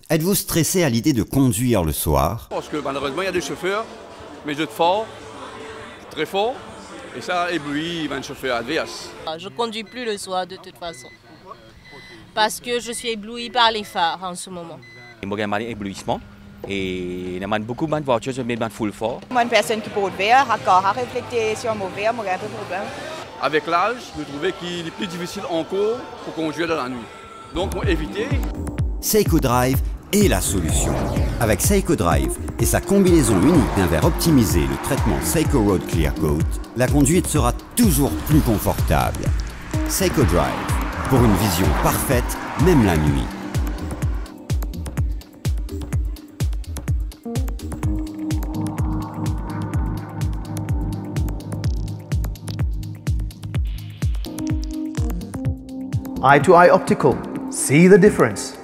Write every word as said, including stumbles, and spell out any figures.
Êtes-vous stressé à l'idée de conduire le soir? Parce que malheureusement, il y a des chauffeurs, mais je fort, très fort, et ça éblouit un chauffeur adverse. Je ne conduis plus le soir de toute façon, parce que je suis ébloui par les phares en ce moment. Il y a un éblouissement et il y a beaucoup de voitures qui sont full fort. Moi, une personne qui porte vert, encore à réfléchir sur mon verre, moi, j'ai un peu de problème. Avec l'âge, je trouvais qu'il est plus difficile encore pour conduire dans la nuit. Donc, pour éviter... Seiko Drive est la solution. Avec Seiko Drive et sa combinaison unique d'un verre optimisé, le traitement Seiko Road Clear Coat, la conduite sera toujours plus confortable. Seiko Drive, pour une vision parfaite, même la nuit. Eye to Eye Optical. See the difference.